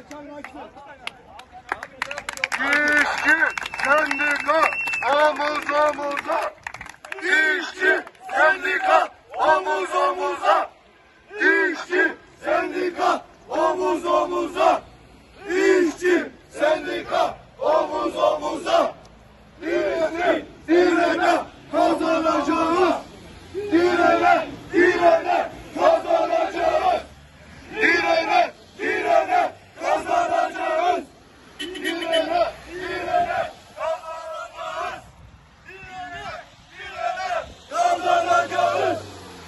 İşçi sendika omuz omuza. İşçi sendika omuz omuza. İşçi sendika omuz omuza. İşçi sendika omuz omuza. Direne direne kazanacağız. Direne direne kazanacağız. Direne direne kazanacağız. Direne direne kazanacağız. Direne direne kazanacağız.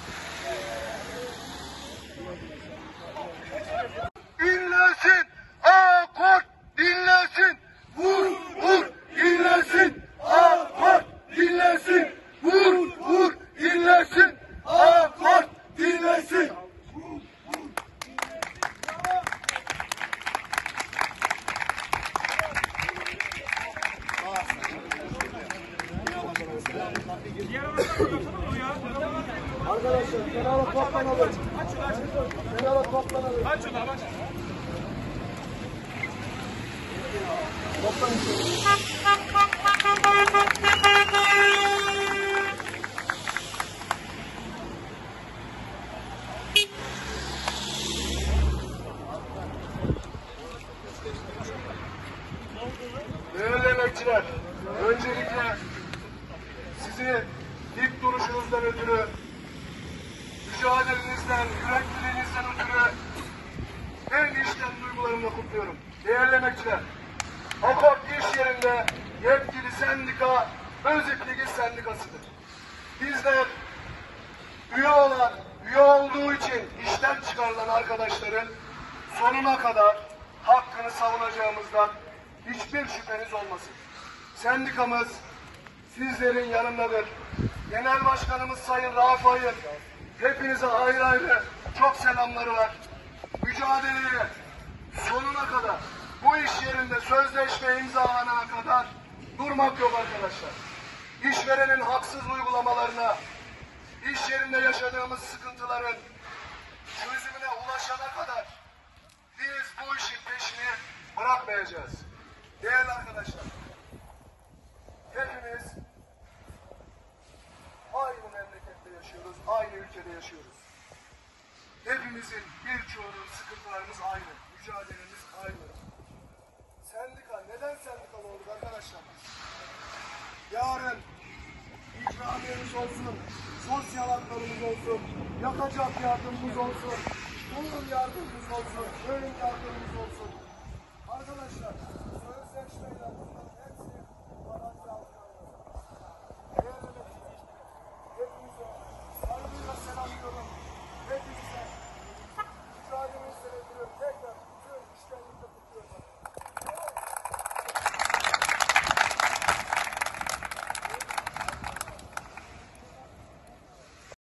Dinlesin AK, dinlesin. Vur vur dinlesin. AK dinlesin. Vur vur dinlesin. AK dinlesin. Arkadaşlar kenara toplanalım. Kenara toplanalım. Aç şunu aç. Toplanın. Değerli emekçiler, öncelikle sizi ilk duruşunuzdan ötürü, mücadelenizden, yürekliliğinizden ötürü en içten duygularımla kutluyorum. Değerli emekçiler, AKOP iş yerinde yetkili sendika Özip Ligi sendikasıdır. Bizler üye olduğu için işten çıkarılan arkadaşların sonuna kadar hakkını savunacağımızdan hiçbir şüpheniz olmasın. Sendikamız sizlerin yanındadır. Genel Başkanımız Sayın Rauf Ayır, hepinize ayrı ayrı çok selamları var. Mücadeleye sonuna kadar, bu iş yerinde sözleşme imzalanana kadar durmak yok arkadaşlar. İşverenin haksız uygulamalarına, iş yerinde yaşadığımız sıkıntıların çözümüne ulaşana kadar biz bu işin peşini bırakmayacağız. Değerli arkadaşlar, hepimiz aynı memlekette yaşıyoruz, aynı ülkede yaşıyoruz. Hepimizin birçoğunun sıkıntılarımız aynı, mücadelemiz aynı. Sendika, neden sendikalı olduk arkadaşlar? Yarın ikramiyemiz olsun, sosyal haklarımız olsun, yakacak yardımımız olsun, bulur yardımımız olsun, öğün yardımımız